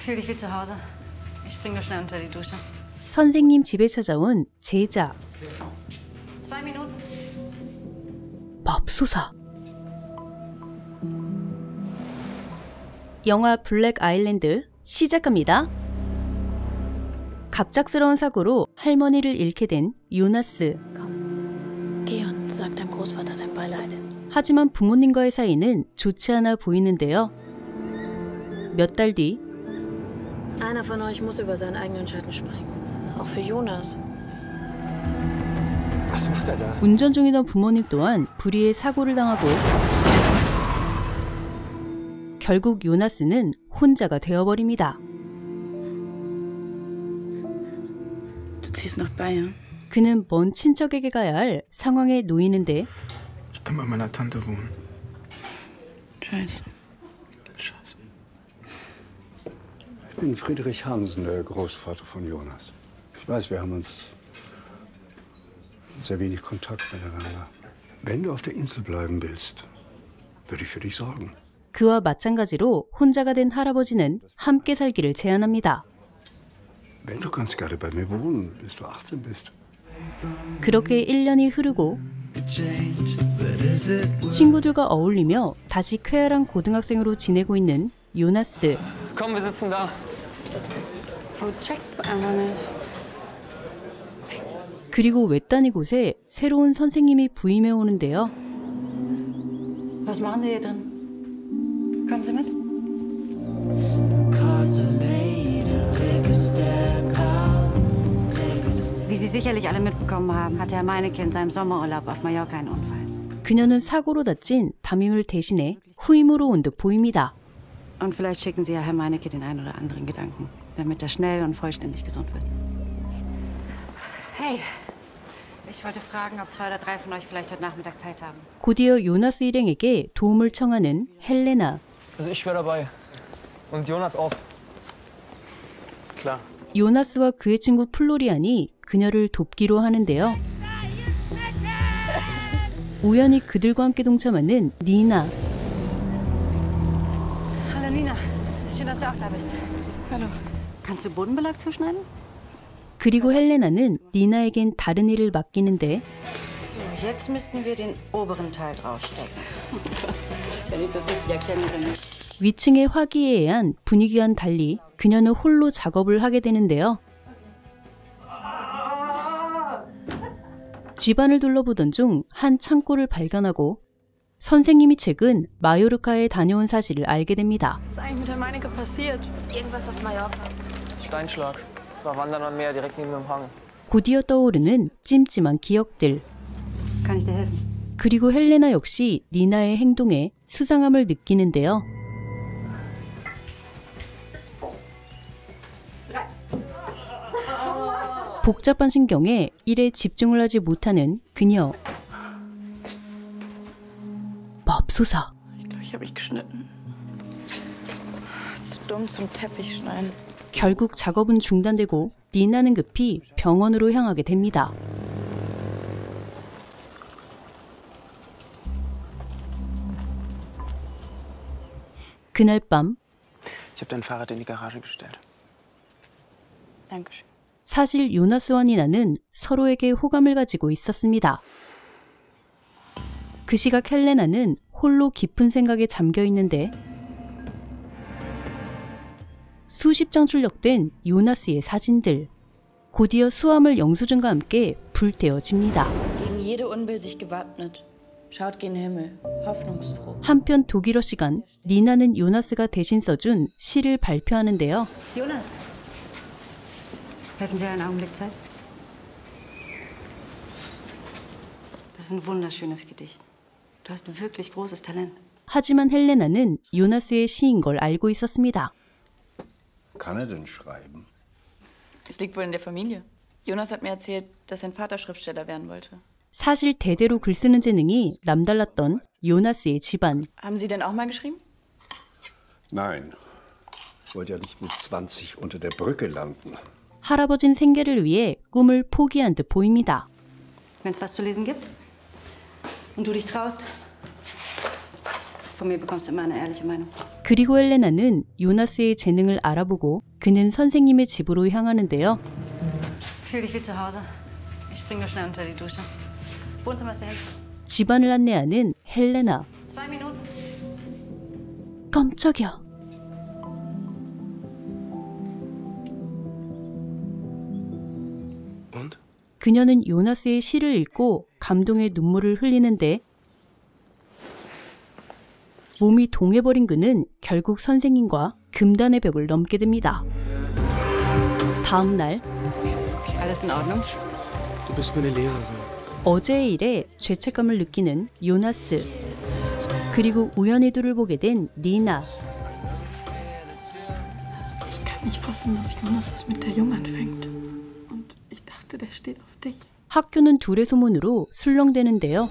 Fühl dich wie zu Hause. Ich spring nur schnell unter die Dusche. 선생님 집에 찾아온 제자. 2 Minuten. 맙소사. 영화 블랙 아일랜드 시작합니다. 갑작스러운 사고로 할머니를 잃게 된 요나스. Geh und sag deinem Großvater dein Beileid. 하지만 부모님과의 사이는 좋지 않아 보이는데요. 몇 달 뒤 Einer von euch muss über seinen eigenen Schatten springen. Auch für Jonas. Was macht er da? 운전 중이던 부모님 또한 불의의 사고를 당하고 결국 요나스는 혼자가 되어버립니다. Du ziehst nach Bayern. 그는 먼 친척에게 가야 할 상황에 놓이는데 Ich kann bei meiner Tante wohnen. Scheiße. Scheiße. Ich bin Friedrich Hansen, der Großvater von Jonas. Ich weiß, wir haben uns sehr wenig Kontakt miteinander. Wenn du auf der Insel bleiben willst, würde ich für dich sorgen. 그와 마찬가지로 혼자가 된 할아버지는 함께 살기를 제안합니다. Wenn du kannst gerne bei mir wohnen, bis du 18 bist. 그렇게 1년이 흐르고 친구들과 어울리며 다시 쾌활한 고등학생으로 지내고 있는 요나스. Komm, wir sitzen da. Flo checkt's einfach nicht. 그리고 외딴 이곳에 새로운 선생님이 부임해 오는데요. Was machen Sie hier drin? Kommen Sie mit? Wie Sie sicherlich alle mitbekommen haben, hatte Herr Meinecke in seinem Sommerurlaub auf Mallorca einen Unfall. 그녀는 사고로 다친 담임을 대신해 후임으로 온 듯 보입니다. Und vielleicht schicken Sie ja Herr Meinecke den einen oder anderen Gedanken, damit er schnell und vollständig gesund wird. Hey, ich wollte fragen, ob 2 oder 3 von euch vielleicht heute Nachmittag Zeit haben. 곧이어 요나스 일행에게 도움을 청하는 헬레나. Also ich wäre dabei. Und Jonas auch. Klar. 요나스와 그의 친구 플로리안이 그녀를 돕기로 하는데요. 우연히 그들과 함께 동참하는 니나. Hallo Nina, schön, dass du auch da bist. Hallo. Kannst du Bodenbelag zuschneiden? 그리고 헬레나는 니나에겐 다른 일을 맡기는데 So, jetzt müssten wir den oberen Teil draufstecken. Wenn ich das richtig erkennen kann. 위층의 화기애애한 분위기와는 달리 그녀는 홀로 작업을 하게 되는데요. 집안을 둘러보던 중 한 창고를 발견하고 선생님이 최근 마요르카에 다녀온 사실을 알게 됩니다. Was ist eigentlich mit Herrn Meinecke passiert? Irgendwas auf Mallorca. Steinschlag. War wandern am Meer direkt neben dem Hang. 곧이어 떠오르는 찜찜한 기억들. Kann ich dir helfen? 그리고 헬레나 역시 니나의 행동에 수상함을 느끼는데요. 복잡한 신경에 일에 집중을 하지 못하는 그녀. 맙소사. Ich glaube, ich habe mich geschnitten. Zu dumm zum Teppich schneiden. 결국 작업은 중단되고 니나는 급히 병원으로 향하게 됩니다. 그날 밤 Ich habe dein Fahrrad in die Garage gestellt. Dankeschön. 사실 요나스와 니나는 서로에게 호감을 가지고 있었습니다. 그 시각 헬레나는 홀로 깊은 생각에 잠겨 있는데 수십 장 출력된 요나스의 사진들. 곧이어 수화물 영수증과 함께 불태워집니다. Gegen jede Unbill sich gewappnet. Schaut gen Himmel. Hoffnungsfroh. 한편 독일어 시간, 니나는 요나스가 대신 써준 시를 발표하는데요. Jonas, hätten Sie einen Augenblick Zeit? Das ist ein wunderschönes Gedicht. Du hast wirklich großes Talent. 하지만 헬레나는 요나스의 시인 걸 알고 있었습니다. Kann er denn schreiben? Es liegt wohl in der Familie. Jonas hat mir erzählt, dass sein Vater Schriftsteller werden wollte. 사실 대대로 글 쓰는 재능이 남달랐던 요나스의 집안. Haben Sie denn auch mal geschrieben? Nein. Ich wollte ja nicht mit 20 unter der Brücke landen. 할아버진 생계를 위해 꿈을 포기한 듯 보입니다. Wenn es was zu lesen gibt und du dich traust, von mir bekommst du immer eine ehrliche Meinung. 그리고 헬레나는 요나스의 재능을 알아보고 그는 선생님의 집으로 향하는데요. Fühl dich wie zu Hause. Ich springe schnell unter die Dusche. Wohnzimmer ist da hinten. 집안을 안내하는 헬레나. 2 Minuten. 깜짝이야. Und? 그녀는 요나스의 시를 읽고 감동의 눈물을 흘리는데 몸이 동해버린 그는 결국 선생님과 금단의 벽을 넘게 됩니다. 다음 날 Alles in Ordnung? Du bist meine Lehrerin. 어제의 일에 죄책감을 느끼는 요나스, 그리고 우연히 둘을 보게 된 니나. Ich kann nicht fassen, dass Jonas was mit der Jung anfängt. Und ich dachte, der steht auf dich. 학교는 둘의 소문으로 술렁대는데요.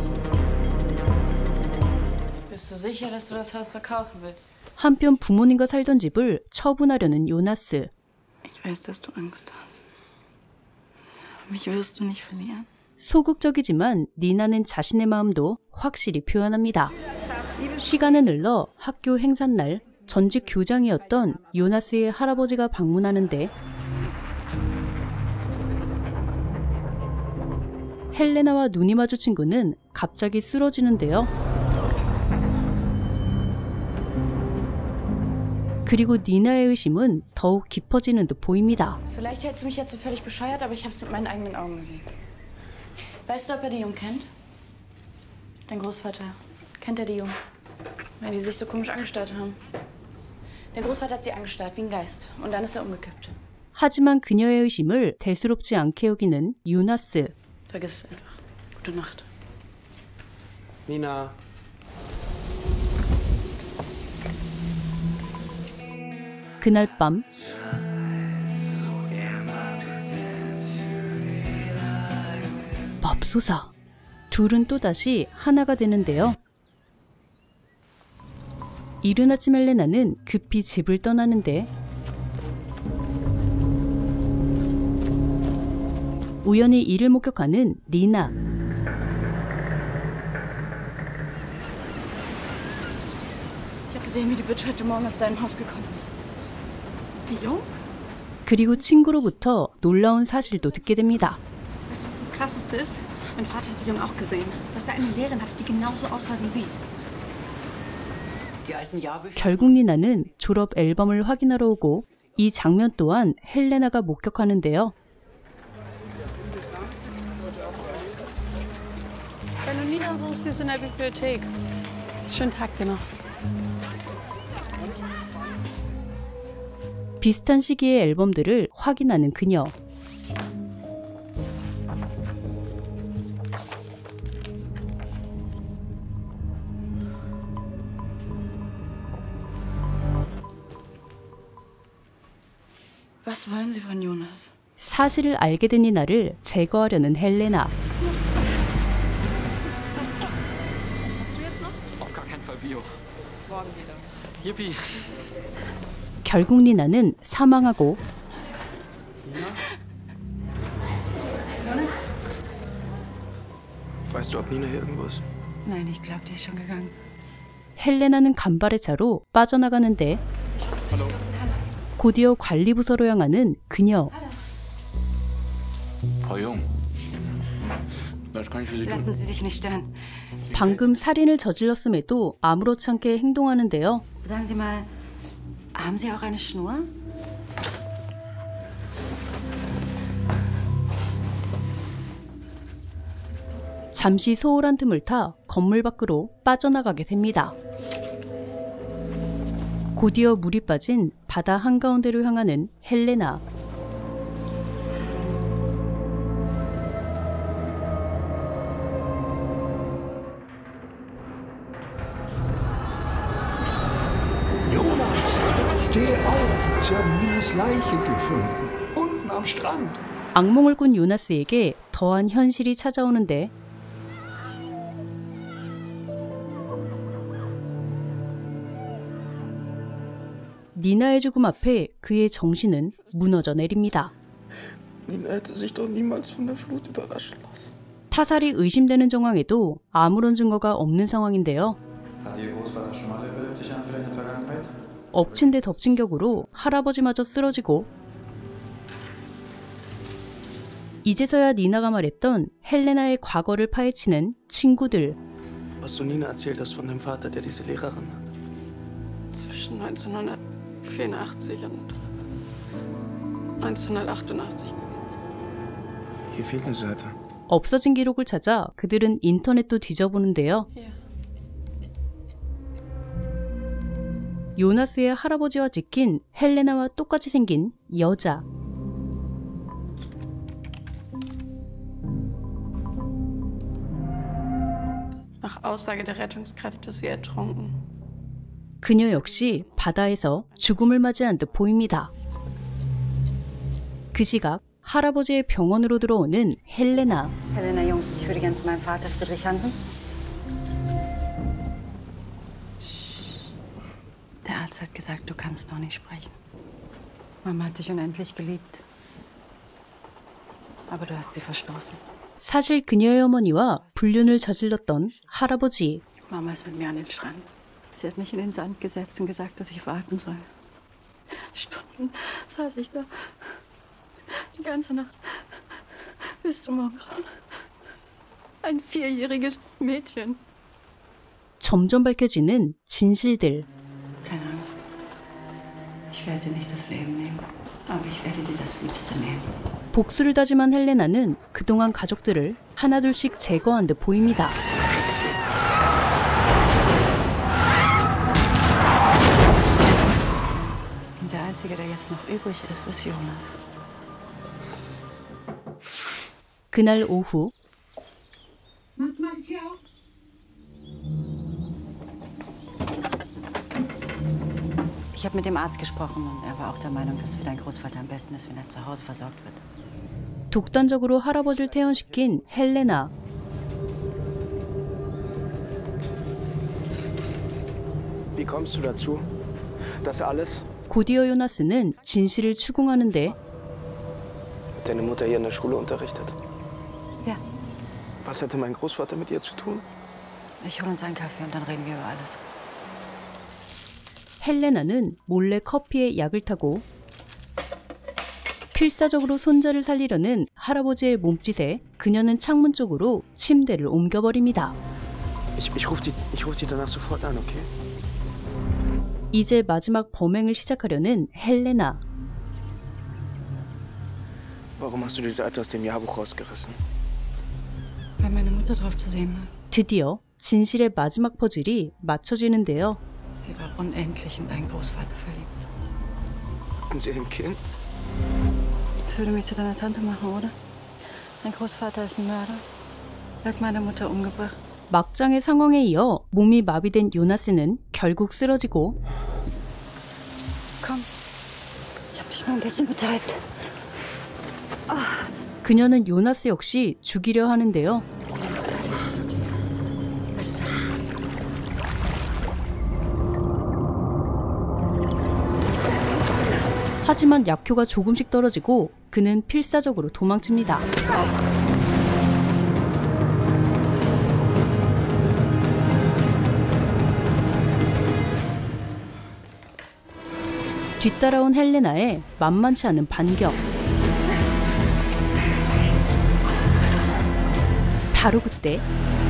Bist du sicher, dass du das Haus verkaufen willst? 한편 부모님과 살던 집을 처분하려는 요나스. Ich weiß, dass du Angst hast. Mich wirst du nicht verlieren. 소극적이지만 니나는 자신의 마음도 확실히 표현합니다. 시간은 흘러 학교 행사날 전직 교장이었던 요나스의 할아버지가 방문하는데 헬레나와 눈이 마주친 그는 갑자기 쓰러지는데요. 그리고 니나의 의심은 더욱 깊어지는 듯 보입니다. Vielleicht hältst du mich jetzt für völlig bescheuert, aber ich habe es mit meinen eigenen Augen gesehen. Weißt du, ob er die Jung kennt? Dein Großvater. Kennt er die Jung? Weil die sich so komisch angestarrt haben. Der Großvater hat sie angestarrt, wie ein Geist. Und dann ist er umgekippt. 하지만 그녀의 의심을 대수롭지 않게 여기는 요나스. Vergiss es einfach. Gute Nacht. Nina. 그날 밤 맙소사. 둘은 또다시 하나가 되는데요. 이른 아침 헬레나는 급히 집을 떠나는데 우연히 이를 목격하는 니나. Ich habe gesehen, wie die Bitch heute Morgen aus deinem Haus gekommen ist. Die Jung? 그리고 친구로부터 놀라운 사실도 듣게 됩니다. Weißt du, was das Krasseste ist? Mein Vater hat die Jung auch gesehen. Dass er eine Lehrerin hatte, die genauso aussah wie sie. 결국 니나는 졸업 앨범을 확인하러 오고 이 장면 또한 헬레나가 목격하는데요. Wenn du Nina suchst, sie ist in der Bibliothek. Schönen Tag dir noch. 비슷한 시기의 앨범들을 확인하는 그녀. Was wollen sie von Jonas? 사실을 알게 된 니나를 제거하려는 헬레나. Auf gar keinen Fall Bio. Morgen wieder. Yippie. 결국 니나는 사망하고 Weißt du, ob Nina hier irgendwo ist? Nein, ich glaube, die ist schon gegangen. 헬레나는 간발의 차로 빠져나가는데 곧이어 관리부서로 향하는 그녀. Frau Jung, was kann ich für Sie tun? Lassen Sie sich nicht stören. 방금 살인을 저질렀음에도 아무렇지 않게 행동하는데요. Sagen Sie mal, haben Sie auch eine Schnur? 잠시 소홀한 틈을 타 건물 밖으로 빠져나가게 됩니다. 곧이어 물이 빠진 바다 한가운데로 향하는 헬레나. Jonas, steh auf! Sie haben Ninas Leiche gefunden. Unten am Strand. 악몽을 꾼 요나스에게 더한 현실이 찾아오는데 니나의 죽음 앞에 그의 정신은 무너져 내립니다. Nina hätte sich doch niemals von der Flut überraschen lassen. 타살이 의심되는 정황에도 아무런 증거가 없는 상황인데요. Hat Ihr Großvater schon mal epileptische Anfälle in der Vergangenheit? 엎친 데 덮친 격으로 할아버지마저 쓰러지고 이제서야 니나가 말했던 헬레나의 과거를 파헤치는 친구들. Was du Nina erzählt hast von dem Vater, der diese Lehrerin hat. Zwischen 1984 und 1988. Hier fehlt eine Seite. 없어진 기록을 찾아 그들은 인터넷도 뒤져보는데요. Hier. 요나스의 할아버지와 찍힌 헬레나와 똑같이 생긴 여자. Nach Aussage der Rettungskräfte ist sie ertrunken. 그녀 역시 바다에서 죽음을 맞이한 듯 보입니다. 그 시각 할아버지의 병원으로 들어오는 헬레나. Helena Jung, ich würde gern zu meinem Vater Friedrich Hansen. Der Arzt hat gesagt, du kannst noch nicht sprechen. Mama hat dich unendlich geliebt. Aber du hast sie verstoßen. 사실 그녀의 어머니와 불륜을 저질렀던 할아버지. Mama ist mit mir an den Strand. Sie hat mich in den Sand gesetzt und gesagt, dass ich warten soll. Stunden saß ich da. Die ganze Nacht. Bis zum Morgengrauen. Ein 4-jähriges Mädchen. 점점 밝혀지는 진실들. Keine Angst. Ich werde dir nicht das Leben nehmen. Aber ich werde dir das Liebste nehmen. 복수를 다짐한 헬레나는 그동안 가족들을 하나둘씩 제거한 듯 보입니다. Und der Einzige, der jetzt noch übrig ist, ist Jonas. 그날 오후 Ich habe mit dem Arzt gesprochen und er war auch der Meinung, dass für deinen Großvater am besten ist, wenn er zu Hause versorgt wird. 독단적으로 할아버지를 퇴원시킨 헬레나. Wie kommst du dazu? Das alles? 곧이어 요나스는 진실을 추궁하는데 Hat deine Mutter hier in der Schule unterrichtet? Ja. Was hatte mein Großvater mit ihr zu tun? Ich hole uns einen Kaffee und dann reden wir über alles. 헬레나는 몰래 커피에 약을 타고 필사적으로 손자를 살리려는 할아버지의 몸짓에 그녀는 창문 쪽으로 침대를 옮겨버립니다. Ich ruf die danach sofort an, okay? 이제 마지막 범행을 시작하려는 헬레나. Warum hast du die Seite aus dem Jahrbuch rausgerissen? Weil meine Mutter drauf zu sehen war. 드디어 진실의 마지막 퍼즐이 맞춰지는데요. Sie war unendlich in deinen Großvater verliebt. Und sie ein Kind? Das würde mich zu deiner Tante machen, oder? Dein Großvater ist ein Mörder. Er hat meine Mutter umgebracht. 막장의 상황에 이어 몸이 마비된 요나스는 결국 쓰러지고 Komm, ich hab dich nur ein bisschen betäubt. 그녀는 요나스 역시 죽이려 하는데요. Das ist okay. Das ist alles okay. 하지만 약효가 조금씩 떨어지고 그는 필사적으로 도망칩니다. 뒤따라온 헬레나의 만만치 않은 반격. 바로 그때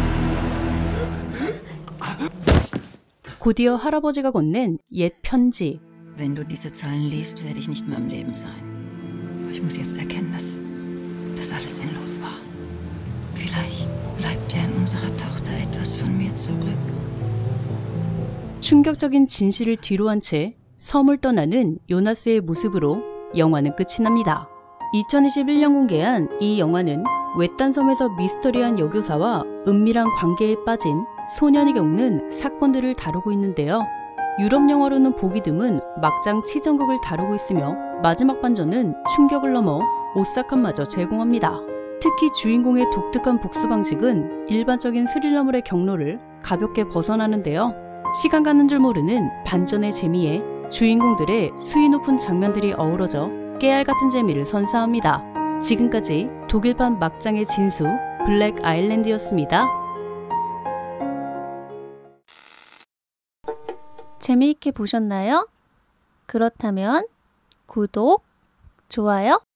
곧이어 할아버지가 건넨 옛 편지. Wenn du diese Zeilen liest, werde ich nicht mehr im Leben sein. Ich muss jetzt erkennen, dass das alles sinnlos war. Vielleicht bleibt ja in unserer Tochter etwas von mir zurück. 충격적인 진실을 뒤로 한 채 섬을 떠나는 요나스의 모습으로 영화는 끝이 납니다. 2021년 공개한 이 영화는 외딴 섬에서 미스터리한 여교사와 은밀한 관계에 빠진 소년이 겪는 사건들을 다루고 있는데요. 유럽 영화로는 보기 드문 막장 치정극을 다루고 있으며 마지막 반전은 충격을 넘어 오싹함마저 제공합니다. 특히 주인공의 독특한 복수 방식은 일반적인 스릴러물의 경로를 가볍게 벗어나는데요. 시간 가는 줄 모르는 반전의 재미에 주인공들의 수위 높은 장면들이 어우러져 깨알 같은 재미를 선사합니다. 지금까지 독일판 막장의 진수 블랙 아일랜드였습니다. 재미있게 보셨나요? 그렇다면 구독, 좋아요